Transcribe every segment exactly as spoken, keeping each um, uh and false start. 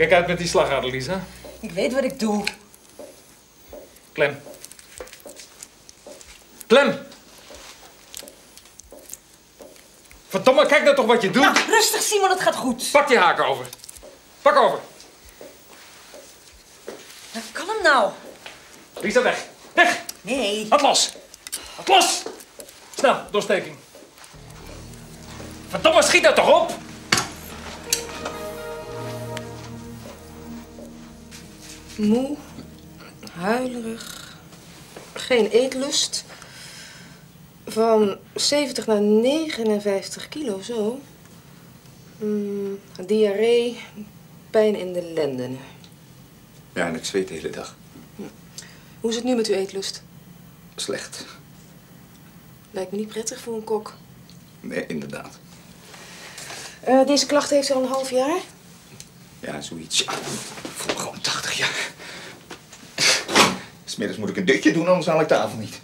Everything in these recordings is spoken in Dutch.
Kijk uit met die slagader, Lisa. Ik weet wat ik doe. Klem. Klem! Verdomme, kijk nou toch wat je doet. Nou, rustig Simon, het gaat goed. Pak die haak over. Pak over. Wat kan hem nou? Lisa, weg. Weg! Nee. Laat los. Laat los! Snel, doorsteking. Verdomme, schiet dat toch op! Moe, huilerig, geen eetlust. Van zeventig naar negenenvijftig kilo, zo. Mm, diarree, pijn in de lenden. Ja, en ik zweet de hele dag. Hoe is het nu met uw eetlust? Slecht. Lijkt me niet prettig voor een kok. Nee, inderdaad. Uh, deze klachten heeft u al een half jaar? Ja, zoiets. Ja, ik voel me gewoon tachtig jaar. 'S Middags moet ik een dutje doen, anders haal ik tafel niet.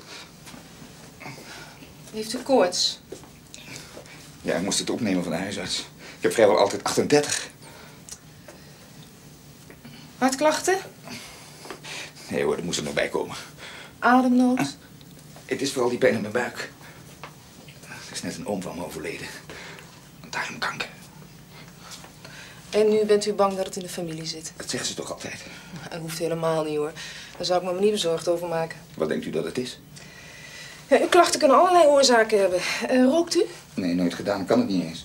Heeft u koorts? Ja, ik moest het opnemen van de huisarts. Ik heb vrijwel altijd achtendertig. Hartklachten? Nee hoor, dat moest er nog bij komen. Ademnood? Ah, het is vooral die pijn in mijn buik. Er is net een oom van me overleden. Darmkanker. En nu bent u bang dat het in de familie zit? Dat zeggen ze toch altijd? Dat hoeft helemaal niet, hoor. Daar zou ik me maar niet bezorgd over maken. Wat denkt u dat het is? Ja, uw klachten kunnen allerlei oorzaken hebben. Uh, rookt u? Nee, nooit gedaan. Kan het niet eens.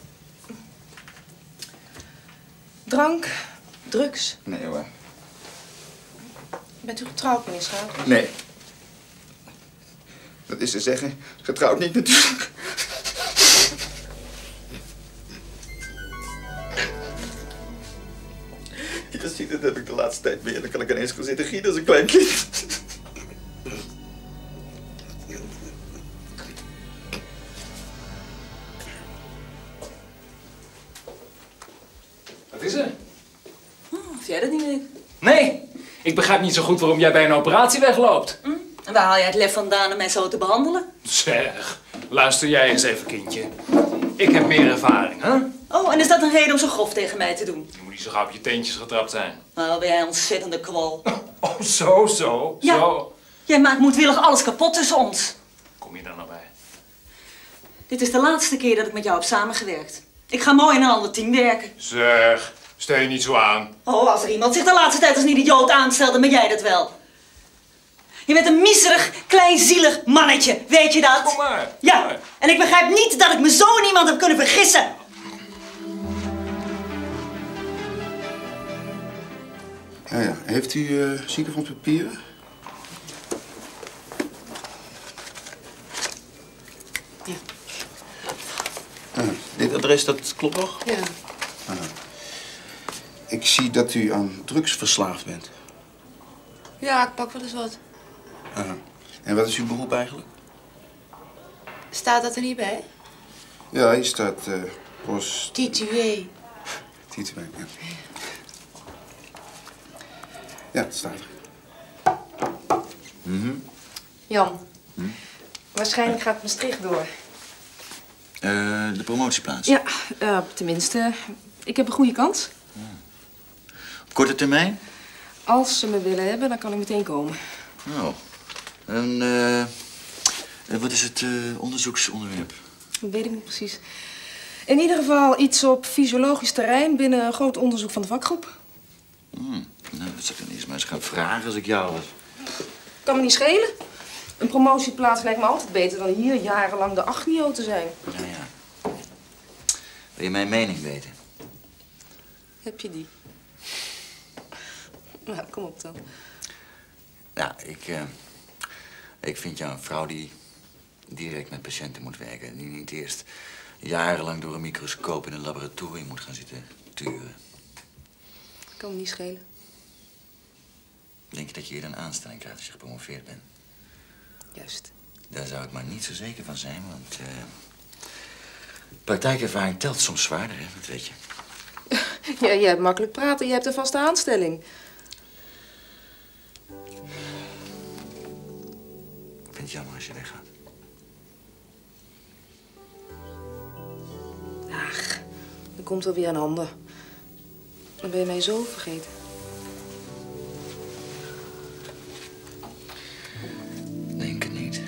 Drank? Drugs? Nee hoor. Bent u getrouwd, meneer Schaap? Nee. Dat is te zeggen, getrouwd niet natuurlijk. Je ziet het, heb ik de laatste tijd meer. Dan kan ik ineens gaan zitten gieten als een klein kind. Wat is er? Hm, of jij dat niet weet? Nee, ik begrijp niet zo goed waarom jij bij een operatie wegloopt. Hm? En waar haal jij het lef vandaan om mij zo te behandelen? Zeg, luister jij eens even, kindje. Ik heb meer ervaring, hè? Oh, en is dat een reden om zo grof tegen mij te doen? Je moet niet zo gauw op je teentjes getrapt zijn. Nou, ben jij een ontzettende kwal. Oh, zo, zo, Ja. zo. Jij maakt moedwillig alles kapot tussen ons. Kom je daar nou bij? Dit is de laatste keer dat ik met jou heb samengewerkt. Ik ga mooi in een ander team werken. Zeg, stel je niet zo aan. Oh, als er iemand zich de laatste tijd als een idioot aanstelt, dan ben jij dat wel. Je bent een miserig, kleinzielig mannetje, weet je dat? Kom maar. Ja, maar. en ik begrijp niet dat ik me zo in iemand heb kunnen vergissen. Ja, ja. Heeft u uh, ziekenfondspapieren? Ja. Ah, dit adres, dat klopt nog? Ja. Ah. Ik zie dat u aan drugs verslaafd bent. Ja, ik pak wel eens wat. Ah. En wat is uw beroep eigenlijk? Staat dat er niet bij? Ja, hier staat uh, post... Titué. Titué, ja. Ja, het staat er. Mm-hmm. Jan, Hm? waarschijnlijk gaat Maastricht door. Uh, de promotieplaats? Ja, uh, tenminste, ik heb een goede kans. Ja. Korte termijn? Als ze me willen hebben, dan kan ik meteen komen. Oh. En uh, wat is het uh, onderzoeksonderwerp? Dat weet ik niet precies. In ieder geval iets op fysiologisch terrein binnen een groot onderzoek van de vakgroep. Hmm. Nou, dat zou ik dan eerst maar eens gaan vragen als ik jou was. Kan me niet schelen. Een promotieplaats lijkt me altijd beter dan hier jarenlang de agnio te zijn. Nou ja. Wil je mijn mening weten? Heb je die? Nou, kom op dan. Ja, ik, uh, ik vind jou een vrouw die direct met patiënten moet werken. Die niet eerst jarenlang door een microscoop in een laboratorium moet gaan zitten turen. Kan me niet schelen. Denk je dat je hier een aanstelling krijgt als je gepromoveerd bent? Juist. Daar zou ik maar niet zo zeker van zijn, want uh, praktijkervaring telt soms zwaarder, hè? Dat weet je. Ja, jij hebt makkelijk praten, je hebt een vaste aanstelling. Ik vind het jammer als je weggaat. Ach, er komt wel weer een ander. Dan ben je mij zo vergeten. Denk het niet.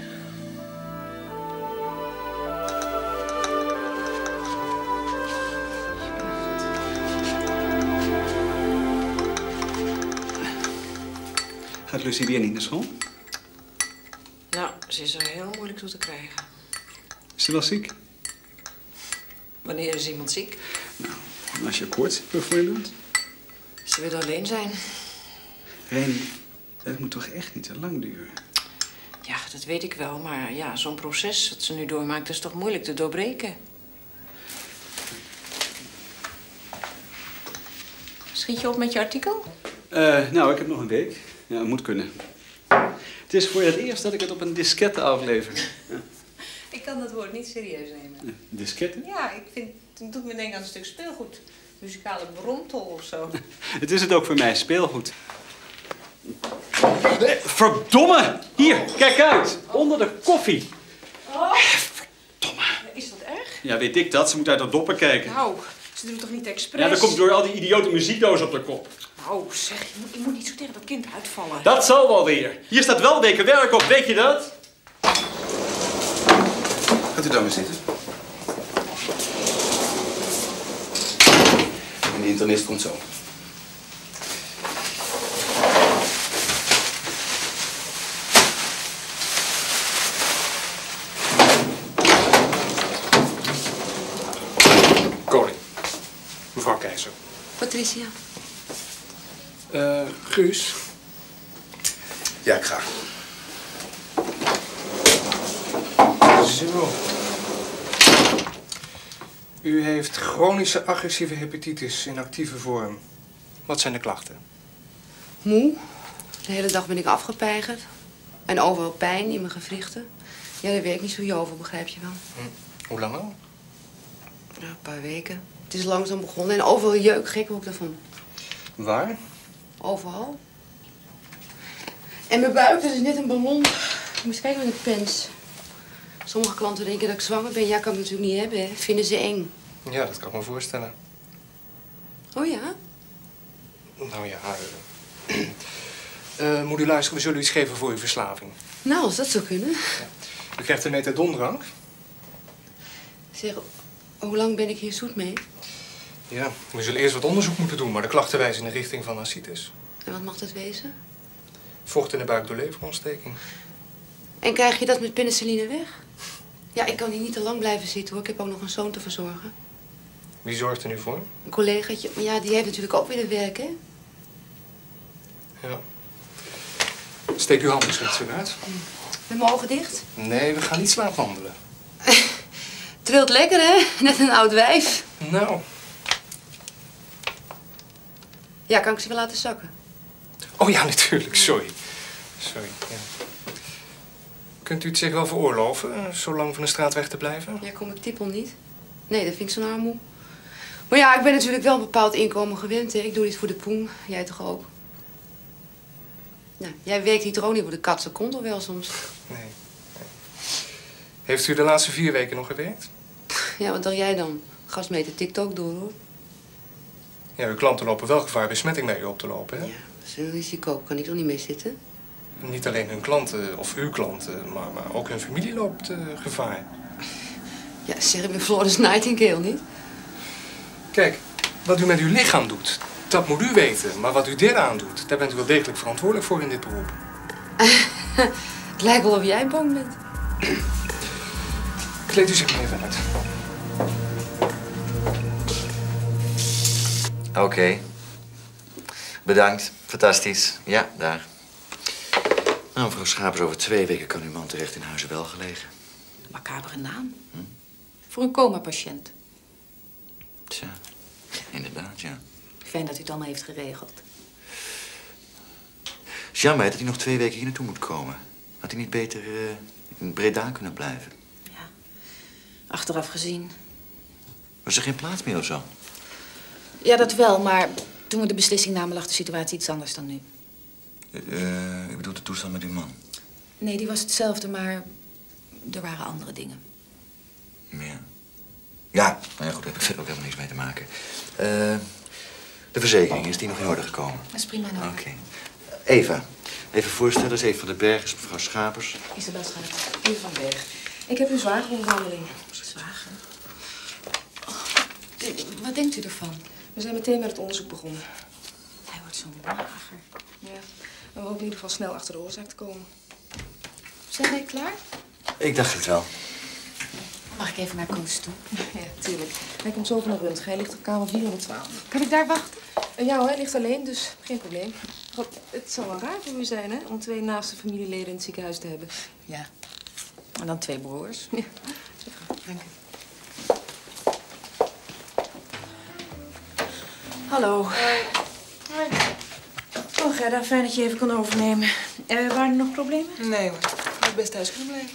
Gaat Lucie weer niet naar school? Nou, ze is er heel moeilijk toe te krijgen. Is ze wel ziek? Wanneer is iemand ziek? Nou, als je koorts hebt bijvoorbeeld. Ze wil alleen zijn. Reni, het moet toch echt niet te lang duren? Ja, dat weet ik wel, maar ja, zo'n proces dat ze nu doormaakt is toch moeilijk te doorbreken. Schiet je op met je artikel? Uh, nou, ik heb nog een week. Ja, het moet kunnen. Het is voor het eerst dat ik het op een diskette aflever. Ja. Ik kan dat woord niet serieus nemen. Ja, diskette? Ja, ik vind, het doet me denken aan een stuk speelgoed. Muzikale bromtol of zo. Het is het ook voor mij, speelgoed. Nee, verdomme! Hier, kijk uit! Onder de koffie. Oh. Verdomme. Is dat erg? Ja, weet ik dat. Ze moet uit de doppen kijken. Nou, ze doen het toch niet expres? Ja, dat komt door al die idiote muziekdozen op de kop. Nou, zeg, je moet, je moet niet zo tegen dat kind uitvallen. Dat zal wel weer. Hier staat wel weken werk op, weet je dat? Gaat u dan maar zitten. En de internist komt zo. Koning. Mevrouw Keizer. Patricia. Uh, Guus. Ja, ik ga. Zo. U heeft chronische agressieve hepatitis in actieve vorm. Wat zijn de klachten? Moe. De hele dag ben ik afgepeigerd. En overal pijn in mijn gewrichten. Ja, daar werkt niet zo over, begrijp je wel. Hm. Hoe lang al? Ja, een paar weken. Het is langzaam begonnen en overal jeuk. Gek word ik daarvan. Waar? Overal. En mijn buik, dat is net een ballon. Je moet kijken met een pens. Sommige klanten denken dat ik zwanger ben. Ja, kan ik natuurlijk niet hebben, hè. Vinden ze eng. Ja, dat kan ik me voorstellen. Oh ja? Nou ja, uh, uh, moet u luisteren, we zullen u iets geven voor uw verslaving. Nou, als dat zou kunnen. Ja. U krijgt een methadondrank. Zeg, hoe lang ben ik hier zoet mee? Ja, we zullen eerst wat onderzoek moeten doen, maar de klachten wijzen in de richting van ascites. En wat mag dat wezen? Vocht in de buik door leverontsteking. En krijg je dat met penicilline weg? Ja, ik kan hier niet te lang blijven zitten, hoor. Ik heb ook nog een zoon te verzorgen. Wie zorgt er nu voor? Een collegaatje. Maar ja, die heeft natuurlijk ook weer werk, hè? Ja. Steek uw hand eens rechts uit. Met mijn ogen dicht? Nee, we gaan niet slaapwandelen. Trilt lekker, hè? Net een oud wijf. Nou. Ja, kan ik ze wel laten zakken? Oh ja, natuurlijk. Sorry. Sorry, ja. Kunt u het zich wel veroorloven, uh, zo lang van de straat weg te blijven? Ja, kom ik tippel niet. Nee, dat vind ik zo'n armoe. Maar ja, ik ben natuurlijk wel een bepaald inkomen gewend, hè. Ik doe dit voor de poen. Jij toch ook? Nou, jij werkt hier toch ook niet voor de kat, dat komt toch wel soms? Nee, nee. Heeft u de laatste vier weken nog gewerkt? Ja, wat dacht jij dan? Gasmeter tikt ook door, hoor. Ja, uw klanten lopen wel gevaar besmetting bij u op te lopen, hè? Ja, dat is een risico. Kan ik toch niet mee zitten? Niet alleen hun klanten of uw klanten, maar, maar ook hun familie loopt uh, gevaar. Ja, zeg ik ben Florence Nightingale, niet? Kijk, wat u met uw lichaam doet, dat moet u weten. Maar wat u eraan doet, daar bent u wel degelijk verantwoordelijk voor in dit beroep. Het lijkt wel of jij bang bent. Kleed u zich maar even uit. Oké. Okay. Bedankt. Fantastisch. Ja, daar. Nou, mevrouw Schapers, over twee weken kan uw man terecht in huizen wel gelegen. Macabere naam. Hm? Voor een coma-patiënt. Tja, inderdaad, ja. Fijn dat u het allemaal heeft geregeld. Jammer dat hij nog twee weken hier naartoe moet komen. Had hij niet beter uh, in Breda kunnen blijven? Ja, achteraf gezien. Was er geen plaats meer of zo? Ja, dat wel, maar toen we de beslissing namen lag de situatie iets anders dan nu. Uh, ik bedoel de toestand met uw man. Nee, die was hetzelfde, maar er waren andere dingen. Ja. Ja, nou ja, goed, daar heb ik verder ook helemaal niks mee te maken. Uh, De verzekering, is die nog in orde gekomen? Dat is prima nou. Oké. Okay. Eva, even voorstellen, is Eva van den Berg, is mevrouw Schapers. Isabel Schapers, Eva van den Berg. Ik heb uw zwager in behandeling. Zwager? Oh, wat denkt u ervan? We zijn meteen met het onderzoek begonnen. Hij wordt zo'n mager. Ja, we hopen in ieder geval snel achter de oorzaak te komen. Zijn wij klaar? Ik dacht het wel. Mag ik even naar Koos toe? Ja, tuurlijk. Hij komt zo van de röntgen. Hij ligt op kamer vierhonderdtwaalf. Kan ik daar wachten? Uh, ja hoor, hij ligt alleen, dus geen probleem. God, het zou wel raar voor u zijn, hè? Om twee naaste familieleden in het ziekenhuis te hebben. Ja. En dan twee broers. Ja. Dank u. Hallo. Hoi. Hoi. Oh, Gerda, fijn dat je even kon overnemen. Uh, waren er nog problemen? Nee hoor, ik had best thuis kunnen blijven.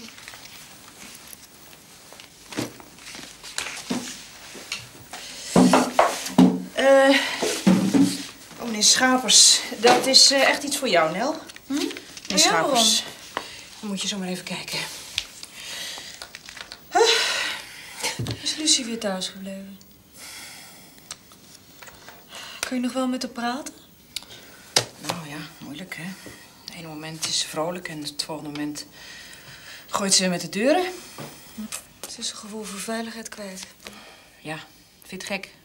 Uh, oh, meneer Schapers, dat is uh, echt iets voor jou, Nel. Hm? Meneer ja, Schapers, dan moet je zo maar even kijken. Huh? Is Lucie weer thuis gebleven? Kun je nog wel met haar praten? Nou ja, moeilijk, hè. Het ene moment is ze vrolijk en het volgende moment gooit ze met de deuren. Ze is een gevoel voor veiligheid kwijt. Ja, vind je het gek?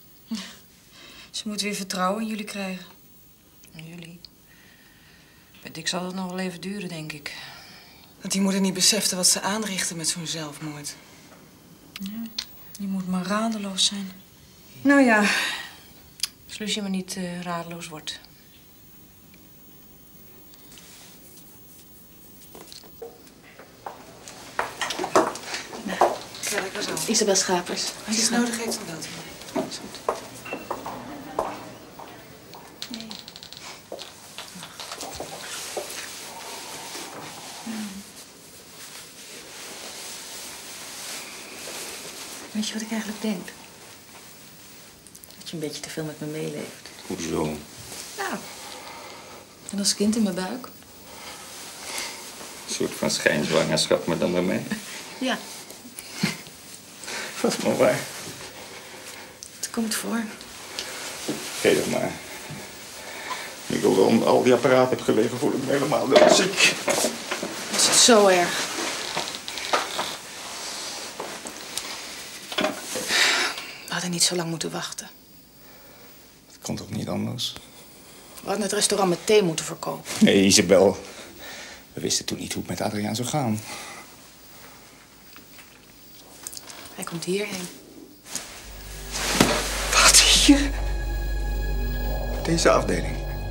Ze moet weer vertrouwen in jullie krijgen. En jullie? Bij Dick zal het nog wel even duren, denk ik. Dat die moeder niet besefte wat ze aanrichtte met zo'n zelfmoord. Ja, die moet maar radeloos zijn. Nou ja, als Lucie maar niet uh, radeloos wordt. Ja, lekker zo. Isabel Schapers. Als je het nodig heeft, dan belt hij me. Is goed. Nee. Weet je wat ik eigenlijk denk? Dat je een beetje te veel met me meeleeft. Hoezo? Nou, en als kind in mijn buik. Een soort van schijnzwangerschap, maar dan bij mij. Ja. Dat is maar waar. Het komt voor. Geef het maar. Nu ik al onder al die apparaten heb gelegen, voel ik me helemaal doodziek. Was het zo erg? We hadden niet zo lang moeten wachten. Het kon toch niet anders? We hadden het restaurant met thee moeten verkopen. Nee, Isabel. We wisten toen niet hoe het met Adriaan zou gaan. Hij komt hierheen. Wat, hier? Deze afdeling?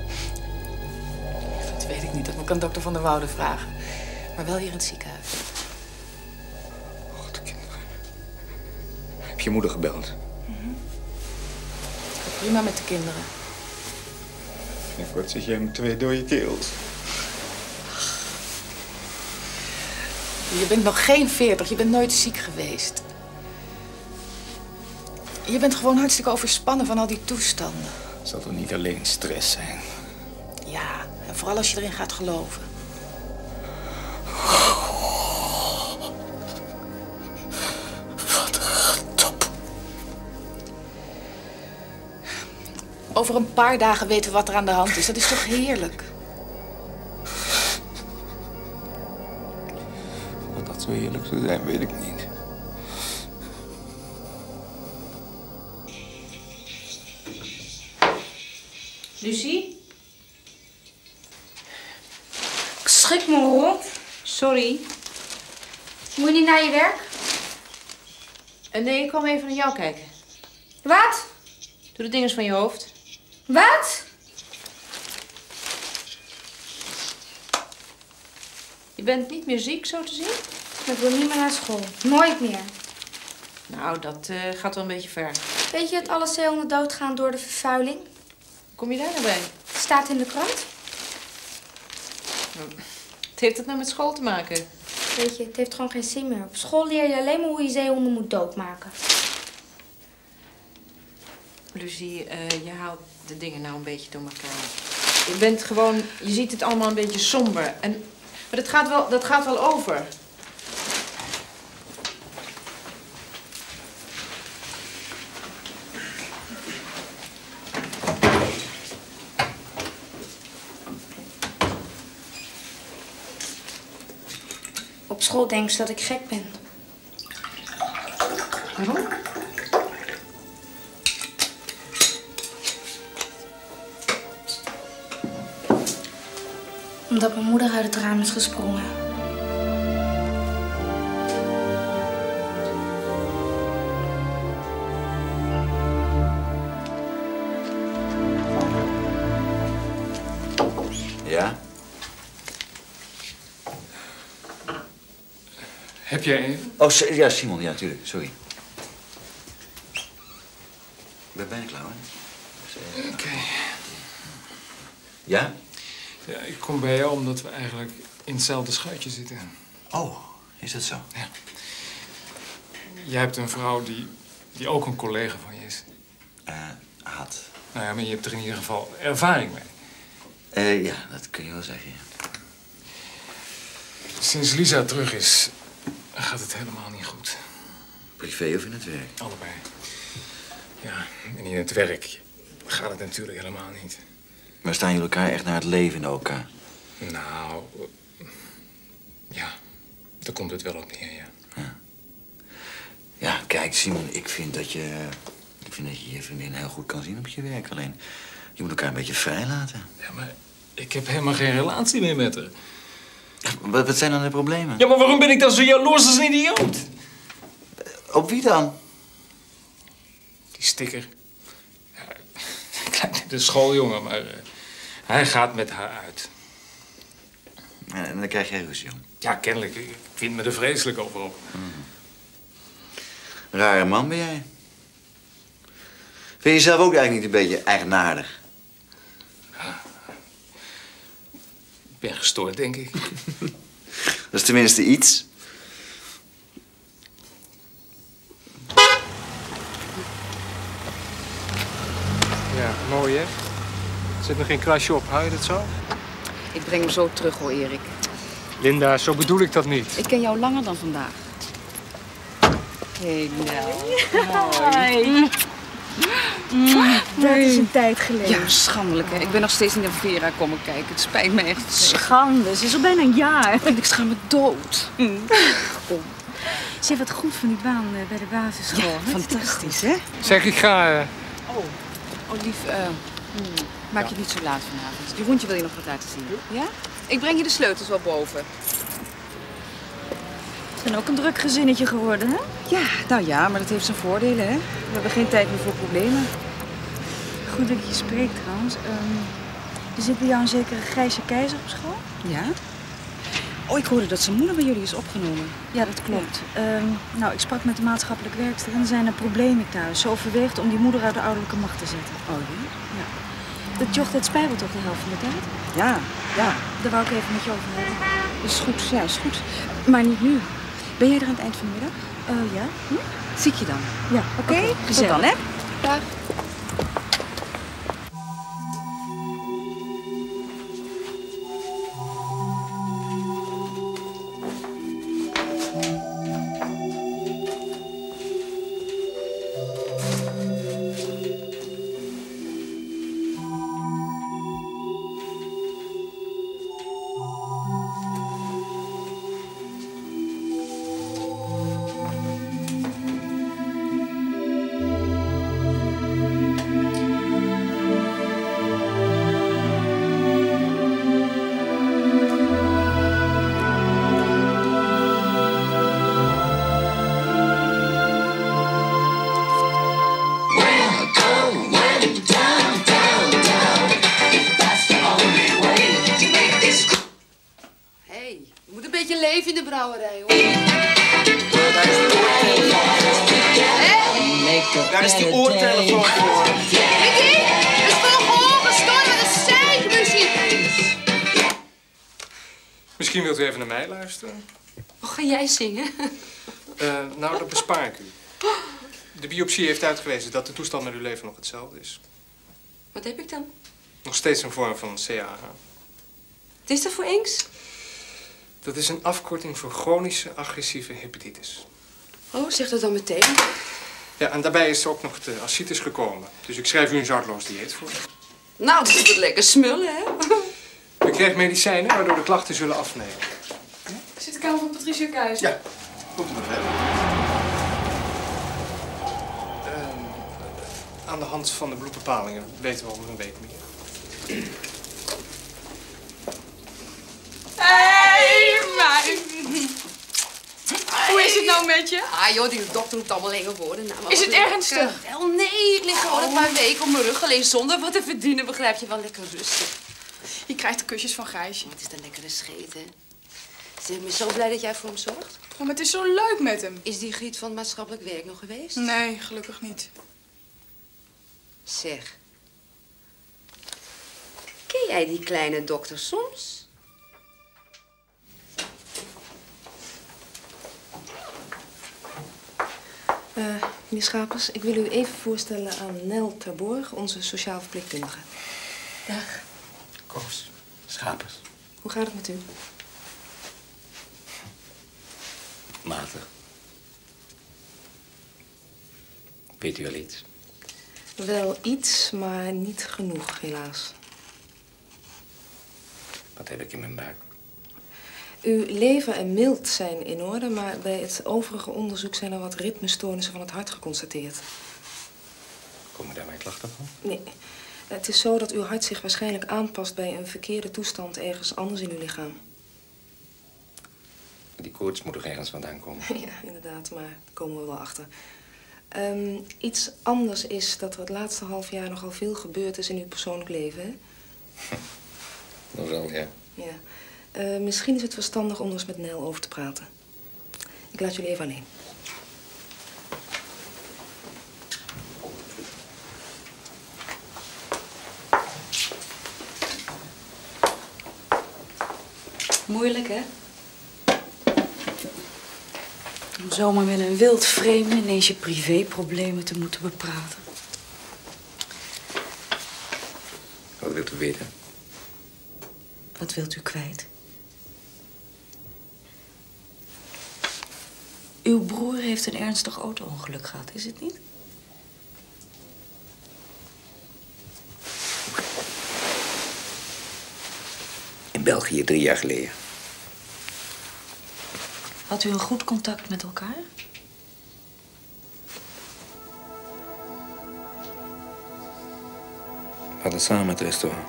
Dat weet ik niet. Dat moet ik aan dokter Van der Woude vragen. Maar wel hier in het ziekenhuis. God, de kinderen. Heb je moeder gebeld? Mm-hmm. Prima met de kinderen. Binnenkort zit jij met twee dode keels. Je bent nog geen veertig. Je bent nooit ziek geweest. Je bent gewoon hartstikke overspannen van al die toestanden. Het zal toch niet alleen stress zijn? Ja, en vooral als je erin gaat geloven. Wat een top. Over een paar dagen weten we wat er aan de hand is. Dat is toch heerlijk? Wat dat zo heerlijk zou zijn, weet ik niet. Lucie? Ik schrik me rot. Sorry. Moet je niet naar je werk? Uh, nee, ik kwam even naar jou kijken. Wat? Doe de dinges van je hoofd. Wat? Je bent niet meer ziek, zo te zien? Ik wil niet meer naar school. Nooit meer. Nou, dat uh, gaat wel een beetje ver. Weet je dat alle zeehonden doodgaan door de vervuiling? Kom je daar nou bij? Het staat in de krant. Wat heeft dat nou met school te maken? Weet je, het heeft gewoon geen zin meer. Op school leer je alleen maar hoe je zeehonden moet doodmaken. Lucie, uh, je haalt de dingen nou een beetje door elkaar. Je bent gewoon, je ziet het allemaal een beetje somber. En, maar dat gaat wel, dat gaat wel over. Op school denken ze dat ik gek ben. Waarom? Omdat mijn moeder uit het raam is gesprongen. Ja? Heb jij... Oh, ja, Simon, ja, tuurlijk. Sorry. Ik ben bijna klaar, hoor. Oké. Okay. Ja? Ja, ik kom bij jou omdat we eigenlijk in hetzelfde schuitje zitten. Oh, is dat zo? Ja. Jij hebt een vrouw die, die ook een collega van je is. Eh, uh, had. Nou ja, maar je hebt er in ieder geval ervaring mee. Uh, ja, dat kun je wel zeggen, ja. Sinds Lisa terug is, gaat het helemaal niet goed. Privé of in het werk? Allebei. Ja, en in het werk gaat het natuurlijk helemaal niet. Maar staan jullie elkaar echt naar het leven in elkaar? Nou, ja, daar komt het wel op neer, ja. Ja, ja kijk, Simon, ik vind dat je... Ik vind dat je je vriendin heel goed kan zien op je werk. Alleen, je moet elkaar een beetje vrij laten. Ja, maar ik heb helemaal geen relatie meer met haar. Wat, wat zijn dan de problemen? Ja, maar waarom ben ik dan zo jaloers als een idioot? Op wie dan? Die sticker. Ja, de schooljongen, maar uh, hij gaat met haar uit. En dan krijg jij ruzie om? Ja, kennelijk. Ik vind me er vreselijk over op. Mm. Rare man ben jij. Vind je jezelf ook eigenlijk niet een beetje eigenaardig? Ja. Ik ben gestoord, denk ik. Dat is tenminste iets. Ja, mooi hè? Er zit nog geen krasje op, hou je dat zo? Ik breng hem zo terug hoor, Erik. Linda, zo bedoel ik dat niet. Ik ken jou langer dan vandaag. Hé, hey, Nel. Mm, dat is een tijd geleden. Ja, schandelijk hè. Ik ben nog steeds niet naar Vera komen kijken. Het spijt me echt. Schande, ze is al bijna een jaar. Ik schaam me dood. Mm. Kom. Ze heeft wat goed van die baan uh, bij de basisschool. Ja, fantastisch hè. Zeg, ik ga... Uh... Oh. Oh, lief, uh, hmm. maak je het niet zo laat vanavond. Jeroentje wil je nog wat laten zien. Ja? Ik breng je de sleutels wel boven. We zijn ook een druk gezinnetje geworden, hè? Ja, nou ja, maar dat heeft zijn voordelen, hè. We hebben geen tijd meer voor problemen. Goed dat ik je spreek, trouwens. Um, er zit bij jou een zekere Gijsje Keizer op school? Ja? Oh, ik hoorde dat zijn moeder bij jullie is opgenomen. Ja, dat klopt. Ja. Um, nou, ik sprak met de maatschappelijk werkster en er zijn er problemen thuis. Ze overweegt om die moeder uit de ouderlijke macht te zetten. Oh, ja? Ja. Dat jocht, dat spijbelt toch de helft van de tijd? Ja, ja. Daar wou ik even met je over hebben. Is goed, ja, is goed. Maar niet nu. Ben jij er aan het eind van de middag? Uh, ja. Hm? Zie ik je dan? Ja, oké. Okay. Okay, gezellig. Tot dan, hè? Dag. Leven in de brouwerij, hoor. Daar is die oortelefoon voor. Mickey, er is toch gewoon gestoord met een zeikmuziek. Misschien wilt u even naar mij luisteren? Wat ga jij zingen? Uh, nou, dat bespaar ik u. De biopsie heeft uitgewezen dat de toestand met uw leven nog hetzelfde is. Wat heb ik dan? Nog steeds een vorm van C A H. Wat is dat voor inks? Dat is een afkorting voor chronische agressieve hepatitis. Oh, zeg dat dan meteen. Ja, en daarbij is er ook nog de ascites gekomen. Dus ik schrijf u een zoutloos dieet voor. Nou, dat is wat lekker smullen, hè? U krijgt medicijnen waardoor de klachten zullen afnemen. Zit de kamer op het Patricia Keijs. Ja, komt u maar verder. Ehm, aan de hand van de bloedbepalingen weten we over een week meer. Hé, meid. Hoe is het nou met je? Ah joh, die dokter roept allemaal enge woorden. Nou, Is het ernstig? Wel nee, ik lig gewoon een paar weken op mijn rug. Alleen zonder wat te verdienen, begrijp je wel, lekker rustig. Je krijgt de kusjes van Gijsje. Wat is dat lekkere scheet, hè? Zeg, ik ben zo blij dat jij voor hem zorgt. Oh, maar het is zo leuk met hem. Is die Griet van het maatschappelijk werk nog geweest? Nee, gelukkig niet. Zeg. Ken jij die kleine dokter soms? Uh, meneer Schapers, ik wil u even voorstellen aan Nel Terborg, onze sociaal verpleegkundige. Dag. Koos, Schapers. Hoe gaat het met u? Matig. Weet u al iets? Wel iets, maar niet genoeg, helaas. Wat heb ik in mijn buik? Uw lever en milt zijn in orde, maar bij het overige onderzoek zijn er wat ritmestoornissen van het hart geconstateerd. Komen daar mijn klachten van? Nee. Het is zo dat uw hart zich waarschijnlijk aanpast bij een verkeerde toestand ergens anders in uw lichaam. Die koorts moet er ergens vandaan komen. Ja, inderdaad, maar daar komen we wel achter. Um, iets anders is dat er het laatste half jaar nogal veel gebeurd is in uw persoonlijk leven, hè? Dat wel, ja. Ja. Uh, misschien is het verstandig om er eens met Nel over te praten. Ik laat jullie even alleen. Moeilijk, hè? Om zomaar met een wild vreemde ineens je privéproblemen te moeten bepraten. Wat wilt u weten? Wat wilt u kwijt? Uw broer heeft een ernstig auto-ongeluk gehad, is het niet? In België drie jaar geleden. Had u een goed contact met elkaar? We hadden samen het restaurant.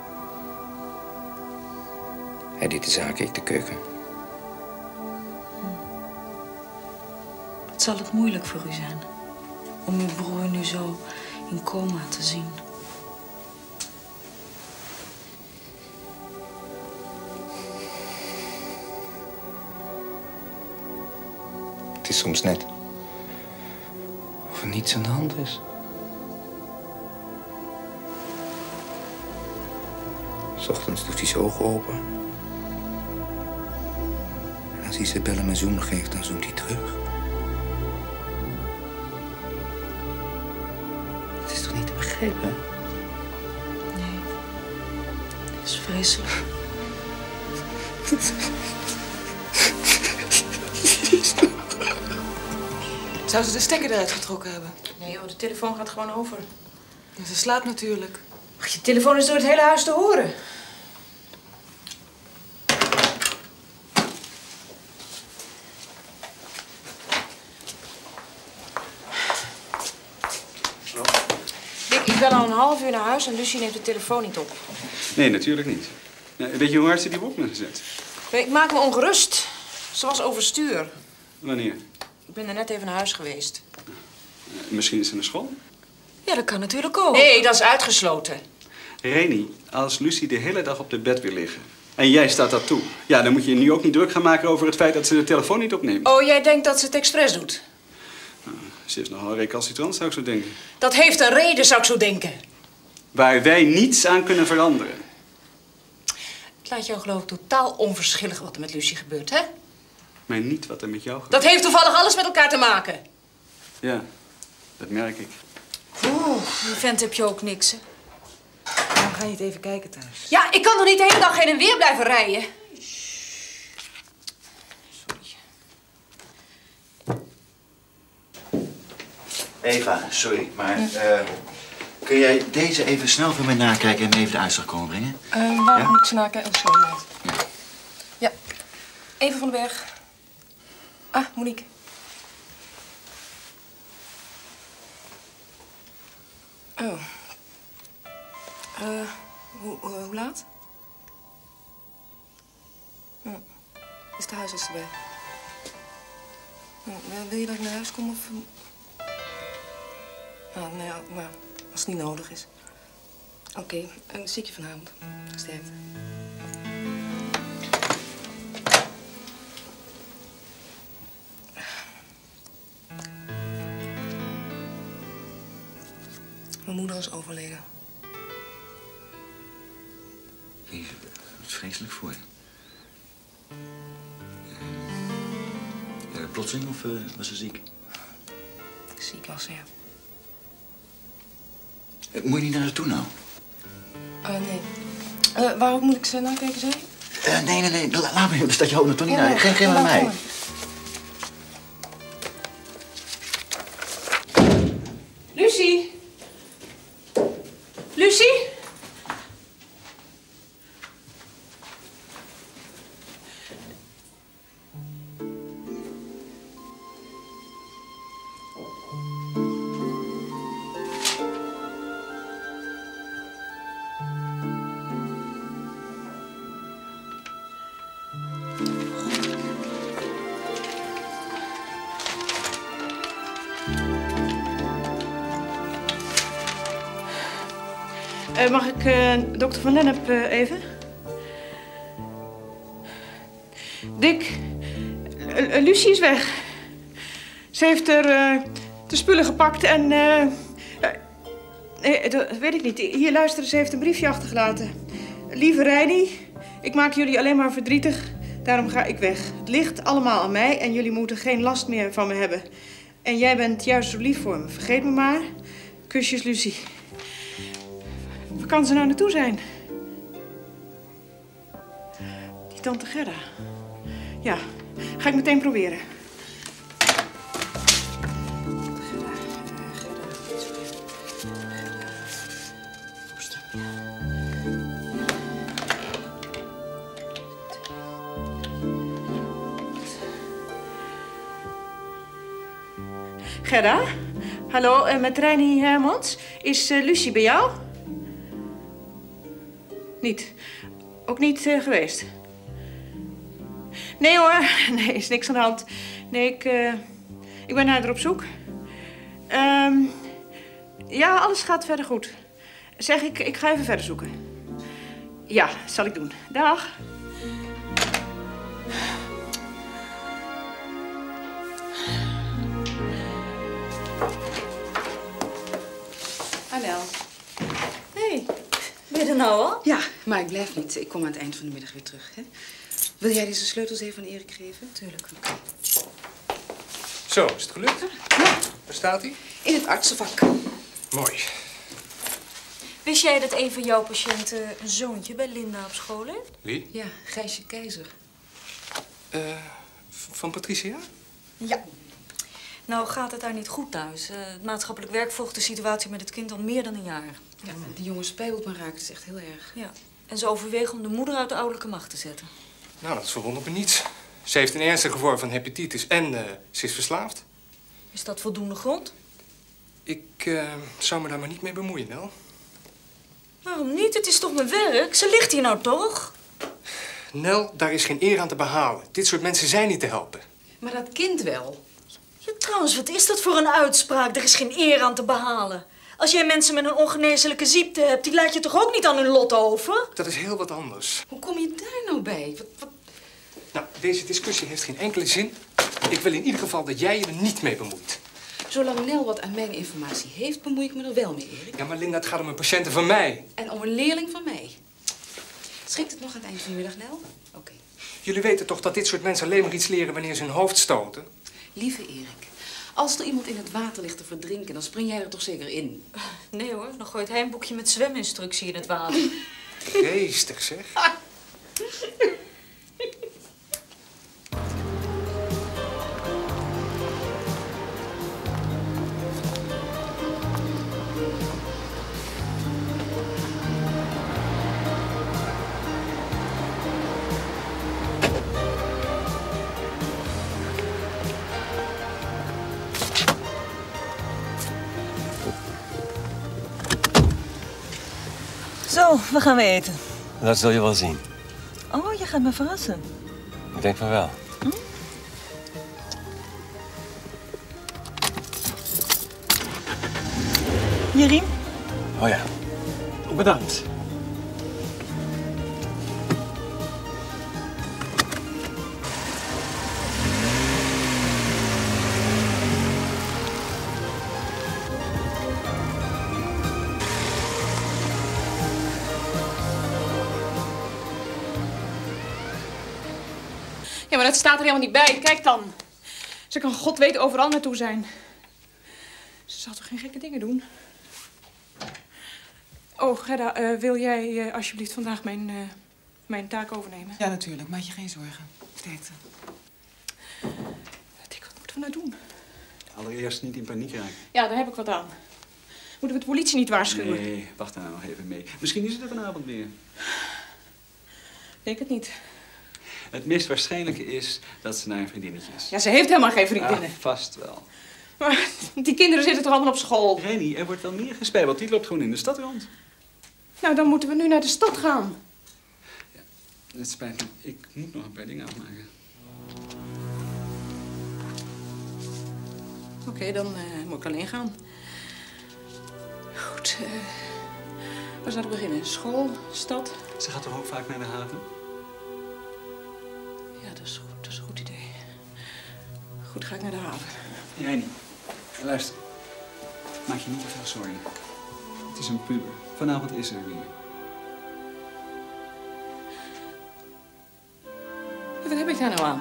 Hij deed de zaken, ik de keuken. Wat zal het moeilijk voor u zijn om uw broer nu zo in coma te zien? Het is soms net of er niets aan de hand is. S ochtends doet hij zijn ogen open. En als hij Isabelle een zoen geeft, dan zoent hij terug. Het is toch niet te begrijpen? Nee, het is vreselijk. Zou ze de stekker eruit getrokken hebben? Nee joh, de telefoon gaat gewoon over. Ja, ze slaapt natuurlijk. Ach, je telefoon is door het hele huis te horen. Dick, ik bel al een half uur naar huis en Lucie neemt de telefoon niet op. Nee, natuurlijk niet. Weet je hoe hard ze die op me gezet? Ik maak me ongerust. Ze was overstuur. Wanneer? Ik ben er net even naar huis geweest. Misschien is ze naar school? Ja, dat kan natuurlijk ook. Nee, dat is uitgesloten. Reni, als Lucie de hele dag op de bed wil liggen en jij staat dat toe, ja, dan moet je je nu ook niet druk gaan maken over het feit dat ze de telefoon niet opneemt. Oh, jij denkt dat ze het expres doet? Nou, ze is nogal recalcitrant, zou ik zo denken. Dat heeft een reden, zou ik zo denken. Waar wij niets aan kunnen veranderen. Het laat jou geloof ik totaal onverschillig wat er met Lucie gebeurt, hè? Maar niet wat er met jou gebeurt. Dat heeft toevallig alles met elkaar te maken. Ja, dat merk ik. Oeh, die vent heb je ook niks, hè? Dan ga je het even kijken thuis. Ja, ik kan toch niet de hele dag heen en weer blijven rijden? Eva, sorry, maar uh, kun jij deze even snel voor mij nakijken en me even de uitslag komen brengen? Uh, waar Ja? moet ik ze nakijken? Oh, sorry. Ja. Ja. Even van den Berg. Ah, Monique. Oh. Uh, hoe, uh, hoe laat? Hm. Is de huisarts erbij? Hm. Wil je dat ik naar huis kom of... Ah, nou ja, maar als het niet nodig is. Oké, okay. En zie ik je vanavond. Sterkte. Mijn moeder is overleden. Jezus, wat vreselijk voor je. Uh, uh, plotseling of uh, was ze ziek? Ziek was ze, ja. Uh, moet je niet naar haar toe nou? Uh, nee. Uh, waarop moet ik ze nakijken, zei je? Uh, nee, nee, nee. La, laat me, dus dat je ook toch niet naar. Geen, geen aan mij. Lucie? Lucie? Uh, mag ik uh, dokter Van Lennep uh, even? Dick, uh, uh, Lucie is weg. Ze heeft er uh, de spullen gepakt en... Uh, uh, dat weet ik niet. Hier, luisteren, ze heeft een briefje achtergelaten. Lieve Reini, ik maak jullie alleen maar verdrietig. Daarom ga ik weg. Het ligt allemaal aan mij en jullie moeten geen last meer van me hebben. En jij bent juist zo lief voor me. Vergeet me maar. Kusjes, Lucie. Waar kan ze nou naartoe zijn? Die tante Gerda. Ja, ga ik meteen proberen. Gerda? Hallo, uh, met Reini Hermans. Is uh, Lucie bij jou? Niet. Ook niet uh, geweest? Nee hoor, nee, is niks aan de hand. Nee, ik, uh, ik ben naar haar op zoek. Um, ja, alles gaat verder goed. Zeg, ik, ik ga even verder zoeken. Ja, zal ik doen. Dag. Anel. Hey, ben je er nou al? Ja, maar ik blijf niet. Ik kom aan het eind van de middag weer terug. Hè? Wil jij deze sleutels even aan Erik geven? Tuurlijk. Okay. Zo, is het gelukt? Ja. Waar staat hij? In het artsenvak. Mooi. Wist jij dat een van jouw patiënten een zoontje bij Linda op school heeft? Wie? Ja, Gijsje Keizer. Uh, van Patricia? Ja. Nou gaat het daar niet goed thuis. Uh, het maatschappelijk werk volgt de situatie met het kind al meer dan een jaar. Ja, die jongen spijbelt me raakt. Het is echt heel erg. Ja. En ze overwegen om de moeder uit de ouderlijke macht te zetten. Nou, dat verwondert me niets. Ze heeft een ernstige vorm van hepatitis en uh, ze is verslaafd. Is dat voldoende grond? Ik uh, zou me daar maar niet mee bemoeien, Nel. Waarom niet? Het is toch mijn werk? Ze ligt hier nou toch? Nel, daar is geen eer aan te behalen. Dit soort mensen zijn niet te helpen. Maar dat kind wel. Ja, trouwens, wat is dat voor een uitspraak? Er is geen eer aan te behalen. Als jij mensen met een ongeneeslijke ziekte hebt, die laat je toch ook niet aan hun lot over? Dat is heel wat anders. Hoe kom je daar nou bij? Wat, wat... Nou, deze discussie heeft geen enkele zin. Ik wil in ieder geval dat jij je er niet mee bemoeit. Zolang Nel wat aan mijn informatie heeft, bemoei ik me er wel mee, Erik. Ja, maar Linda, het gaat om een patiënte van mij. En om een leerling van mij. Schikt het nog aan het eind van de middag, Nel? Oké. Okay. Jullie weten toch dat dit soort mensen alleen maar iets leren wanneer ze hun hoofd stoten? Lieve Erik, als er iemand in het water ligt te verdrinken, dan spring jij er toch zeker in? Nee hoor, dan gooit hij een boekje met zweminstructie in het water. Geestig, zeg. Nou, waar gaan we eten? Dat zul je wel zien. Oh, je gaat me verrassen. Ik denk van wel. Hm? Je riem? Oh ja. Bedankt. Ja, maar dat staat er helemaal niet bij. Kijk dan. Ze kan God weet overal naartoe zijn. Ze zal toch geen gekke dingen doen? Oh, Gerda, uh, wil jij uh, alsjeblieft vandaag mijn, uh, mijn taak overnemen? Ja, natuurlijk. Maak je geen zorgen. Sterkte. Dick, wat moeten we nou doen? Allereerst niet in paniek raken. Ja, daar heb ik wat aan. Moeten we de politie niet waarschuwen? Nee, wacht daar nou nog even mee. Misschien is het er vanavond weer. Denk het niet. Het meest waarschijnlijke is dat ze naar een vriendinnetje is. Ja, ze heeft helemaal geen vriendinnen. Ah, vast wel. Maar die kinderen zitten toch allemaal op school? Rennie, er wordt wel meer gespijbeld. Die loopt gewoon in de stad rond. Nou, dan moeten we nu naar de stad gaan. Ja, het spijt me. Ik moet nog een paar dingen afmaken. Oké, okay, dan uh, moet ik alleen gaan. Goed, uh, waar zou ik beginnen? School, stad? Ze gaat toch ook vaak naar de haven? Ja, dat is goed. Dat is een goed idee. Goed, ga ik naar de haven. Rennie, luister. Maak je niet te veel zorgen. Het is een puber. Vanavond is ze er weer. Wat heb ik daar nou aan?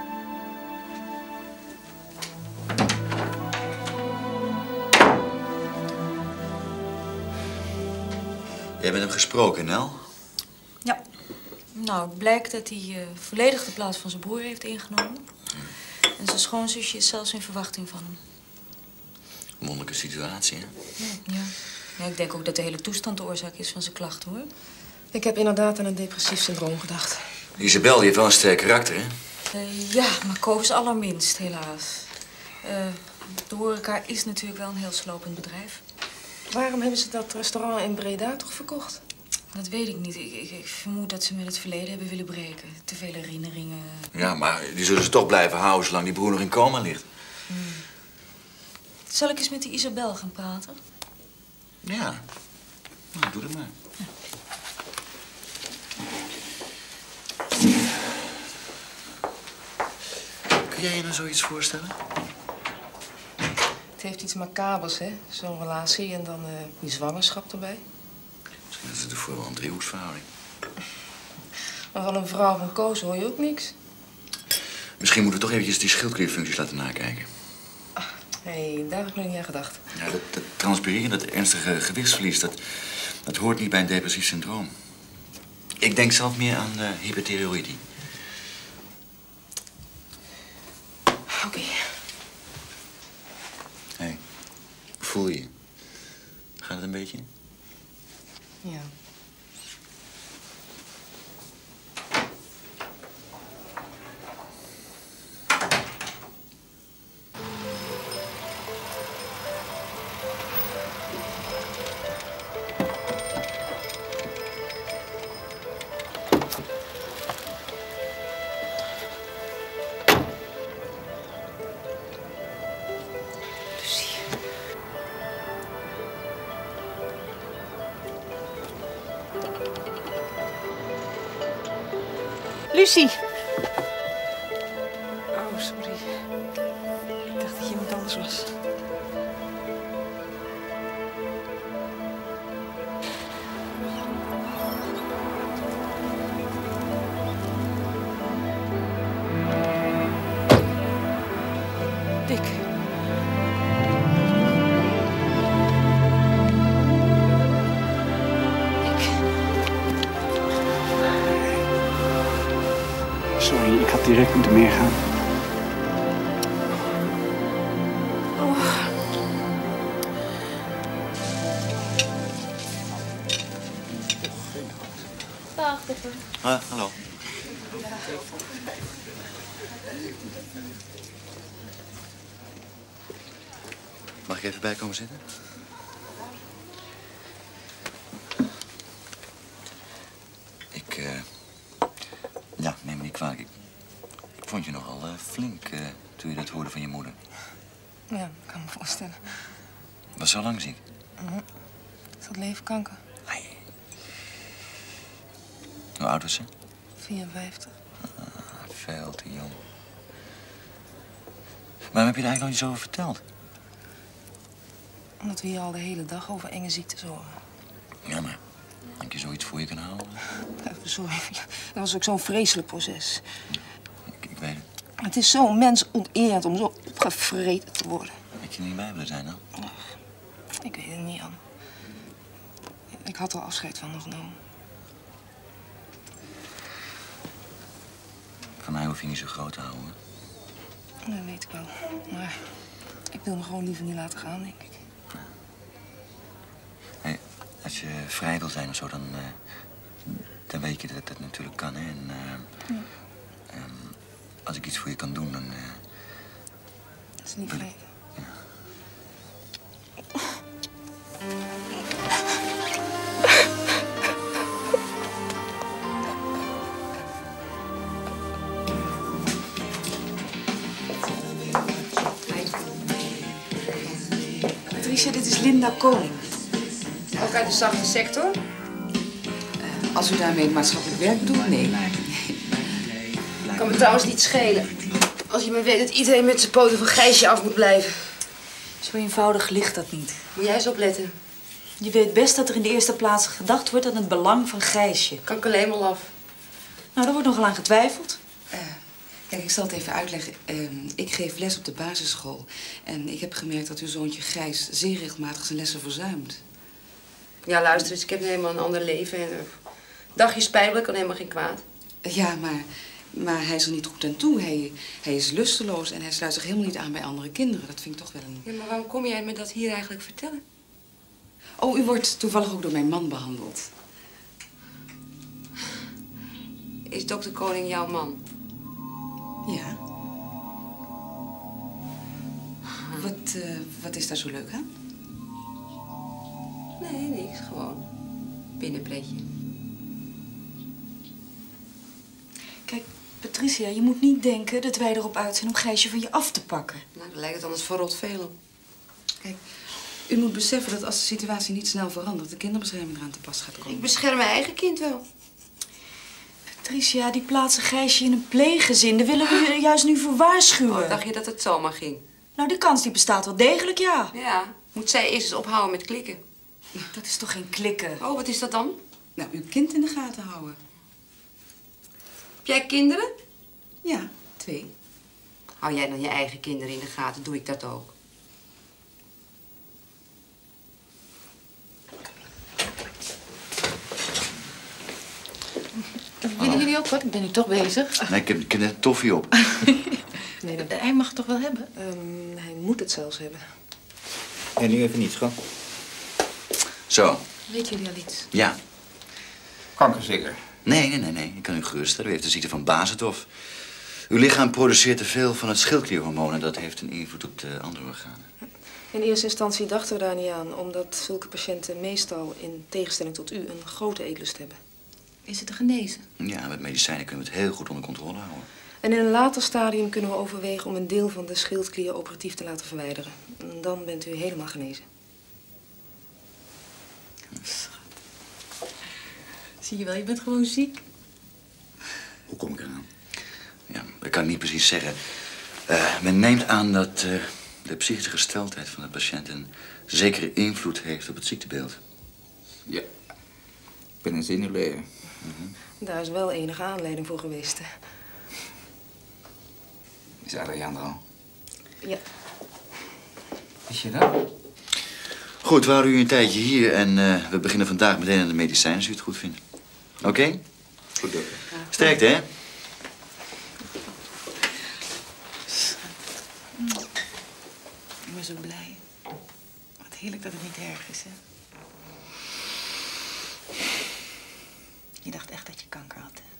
Jij bent hem gesproken, Nel? Ja. Nou, het blijkt dat hij uh, volledig de plaats van zijn broer heeft ingenomen. En zijn schoonzusje is zelfs in verwachting van hem. Wonderlijke situatie, hè? Ja, ja. Ja, ik denk ook dat de hele toestand de oorzaak is van zijn klachten, hoor. Ik heb inderdaad aan een depressief syndroom gedacht. Isabel, die heeft wel een sterk karakter, hè? Uh, ja, maar Ko is allerminst, helaas. Uh, de horeca is natuurlijk wel een heel slopend bedrijf. Waarom hebben ze dat restaurant in Breda toch verkocht? Dat weet ik niet. Ik, ik, ik vermoed dat ze met het verleden hebben willen breken. Te veel herinneringen. Ja, maar die zullen ze toch blijven houden zolang die broer nog in coma ligt. Hmm. Zal ik eens met die Isabel gaan praten? Ja. Nou, doe dat maar. Ja. Kun jij je nou zoiets voorstellen? Het heeft iets macabers, hè? Zo'n relatie en dan uh, die zwangerschap erbij. Misschien is het ervoor wel een driehoeksverhouding. Maar van een vrouw van Koos hoor je ook niks. Misschien moeten we toch eventjes die schildklierfuncties laten nakijken. Hé, hey, daar heb ik nog niet aan gedacht. Ja, dat, dat transpireren, dat ernstige gewichtsverlies, dat, dat hoort niet bij een depressief syndroom. Ik denk zelf meer aan uh, hyperthyreoïdie. Oké. Okay. Hé, hey, voel je? Gaat het een beetje? Ja. Lucie! Oh, sorry. Ik dacht dat je iemand anders was. Dick. Sorry, ik had direct moeten meegaan. Oh. Dag, dokter. Ah, hallo. Mag ik even bij komen zitten? flink uh, toen je dat hoorde van je moeder. Ja, ik kan me voorstellen. Was ze al lang ziek? Mm-hmm. Ze had leverkanker. Ai. Hoe oud was ze? vierenvijftig. Ah, veel te jong. Waarom heb je er eigenlijk nog niet zo over verteld? Omdat we hier al de hele dag over enge ziektes horen. Ja, maar denk je zoiets voor je kan houden? Ja, sorry, dat was ook zo'n vreselijk proces. Ik, ik weet het. Het is zo mensonterend om zo opgevreten te worden. Had je er niet bij willen zijn dan? Ach, ik weet het niet, Jan. Ik had er afscheid van nog genomen. Van mij hoef je niet zo groot te houden. Dat weet ik wel. Maar ik wil me gewoon liever niet laten gaan, denk ik. Hey, als je vrij wil zijn of zo, dan, uh, dan weet je dat dat natuurlijk kan, hè. En, uh, ja. um, als ik iets voor je kan doen, dan... Uh, dat is niet vrij. Ja. Patricia, dit is Linda Koning. Ook uit de zachte sector? Uh, als u daarmee maatschappelijk werk bedoelt, nee. Kan me trouwens niet schelen. Als je maar weet dat iedereen met zijn poten van Gijsje af moet blijven. Zo eenvoudig ligt dat niet. Moet jij eens opletten. Je weet best dat er in de eerste plaats gedacht wordt aan het belang van Gijsje. Kan ik alleen maar af. Nou, daar wordt nogal aan getwijfeld. Uh, kijk, ik zal het even uitleggen. Uh, ik geef les op de basisschool. En ik heb gemerkt dat uw zoontje Gijs zeer regelmatig zijn lessen verzuimt. Ja, luister eens, ik heb nu helemaal een ander leven. En, uh, dagje spijbelen kan helemaal geen kwaad. Uh, ja, maar, maar hij is er niet goed aan toe. Hij, hij is lusteloos en hij sluit zich helemaal niet aan bij andere kinderen. Dat vind ik toch wel een... Ja, maar waarom kom jij me dat hier eigenlijk vertellen? Oh, u wordt toevallig ook door mijn man behandeld. Is dokter Koning jouw man? Ja. Wat, uh, wat is daar zo leuk aan? Nee, niks. Gewoon binnenpretje. Kijk, Patricia, je moet niet denken dat wij erop uit zijn om Gijsje van je af te pakken. Nou, dan lijkt het anders verrot veel op. Kijk, u moet beseffen dat als de situatie niet snel verandert, de kinderbescherming eraan te pas gaat komen. Ik bescherm mijn eigen kind wel. Patricia, die plaatsen Gijsje in een pleeggezin. Daar willen we je juist nu voor waarschuwen. Oh, dacht je dat het zomaar ging? Nou, die kans die bestaat wel degelijk, ja. Ja, moet zij eerst eens ophouden met klikken. Dat is toch geen klikken? Oh, wat is dat dan? Nou, uw kind in de gaten houden. Heb jij kinderen? Ja, twee. Hou jij dan je eigen kinderen in de gaten, doe ik dat ook. Willen jullie ook wat? Ik ben nu toch bezig. Nee, ik heb, ik heb net toffie op. Nee, dat, hij mag het toch wel hebben? Um, hij moet het zelfs hebben. En nu even niet, schat. Zo. Weten jullie al iets? Ja. Kanker zeker? Nee, nee, nee, nee. Ik kan u geruststellen. U heeft de ziekte van Bazethoff. Uw lichaam produceert te veel van het schildklierhormoon en dat heeft een invloed op de andere organen. In eerste instantie dachten we daar niet aan, omdat zulke patiënten meestal, in tegenstelling tot u, een grote eetlust hebben. Is het te genezen? Ja, met medicijnen kunnen we het heel goed onder controle houden. En in een later stadium kunnen we overwegen om een deel van de schildklier operatief te laten verwijderen. En dan bent u helemaal genezen. Schat. Zie je wel, je bent gewoon ziek. Hoe kom ik eraan? Ja, dat kan ik niet precies zeggen. Uh, men neemt aan dat uh, de psychische gesteldheid van de patiënt een zekere invloed heeft op het ziektebeeld. Ja. Ik ben een zenuwleer. Mm-hmm. Daar is wel enige aanleiding voor geweest. Is Adriaan er al? Ja. Is je dat? Goed, we houden u een tijdje hier en uh, we beginnen vandaag meteen aan de medicijnen, als u het goed vindt. Oké? Okay? Goed, dokter. Sterkte, hè? Ik ben zo blij. Wat heerlijk dat het niet erg is, hè? Je dacht echt dat je kanker had, hè?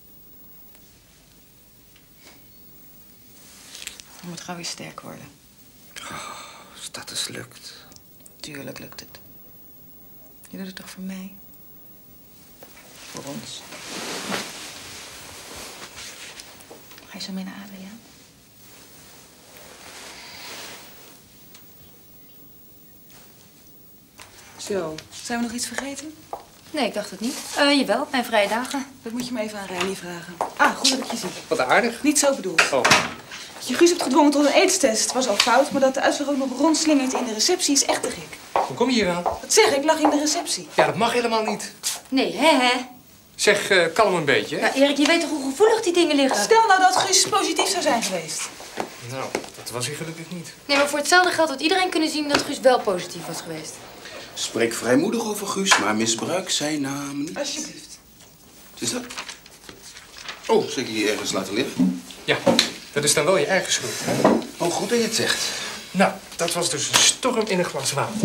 Je moet gauw weer sterk worden. Oh, als dat eens lukt. Tuurlijk lukt het. Je doet het toch voor mij? Voor ons. Ga je zo mee naar Adriaan? Zo, zijn we nog iets vergeten? Nee, ik dacht het niet. Uh, jawel, op mijn vrije dagen. Dat moet je me even aan Reinier vragen. Ah, goed dat ik je zie. Wat aardig. Niet zo bedoeld. Oh. Dat je Guus hebt gedwongen tot een aidstest was al fout, maar dat de uitslag ook nog rondslingert in de receptie is echt te gek. Hoe kom je hier aan? Wat zeg ik? Lag in de receptie. Ja, dat mag helemaal niet. Nee, hè, hè? Zeg, uh, kalm een beetje. Ja, Erik, je weet toch hoe gevoelig die dingen liggen? Stel nou dat Guus positief zou zijn geweest. Nou, dat was hij gelukkig niet. Nee, maar voor hetzelfde geld had iedereen kunnen zien dat Guus wel positief was geweest. Spreek vrijmoedig over Guus, maar misbruik zijn naam niet. Alsjeblieft. Wat is dat? Oh, zeg je hier ergens laten liggen? Ja, dat is dan wel je eigen schuld, hè? Oh, goed dat je het zegt. Nou, dat was dus een storm in een glas water.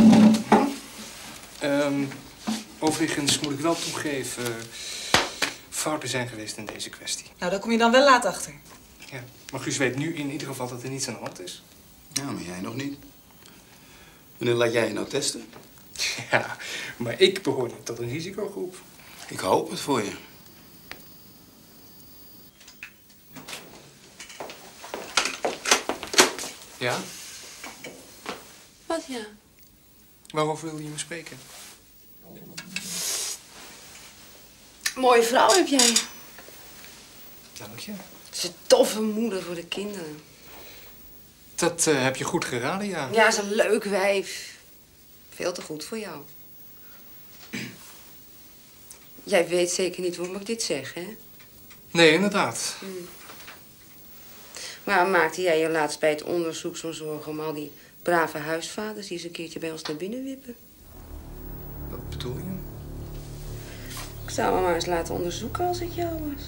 Um, overigens moet ik wel toegeven, fouten zijn geweest in deze kwestie. Nou, daar kom je dan wel laat achter. Ja, maar Guus weet nu in ieder geval dat er niets aan de hand is. Ja, maar jij nog niet. Wanneer laat jij je nou testen? Ja, maar ik behoor niet tot een risicogroep. Ik hoop het voor je. Ja? Wat ja? Waarover wilde je me spreken? Mooie vrouw heb jij. Dank je. Het is een toffe moeder voor de kinderen. Dat uh, heb je goed geraden, ja. Ja, ze is een leuk wijf. Veel te goed voor jou. Jij weet zeker niet waarom ik dit zeg, hè? Nee, inderdaad. Hm. Maar maakte jij je laatst bij het onderzoek zo'n zorgen om al die brave huisvaders die eens een keertje bij ons naar binnen wippen? Wat bedoel je? Ik zou me maar eens laten onderzoeken als ik jou was.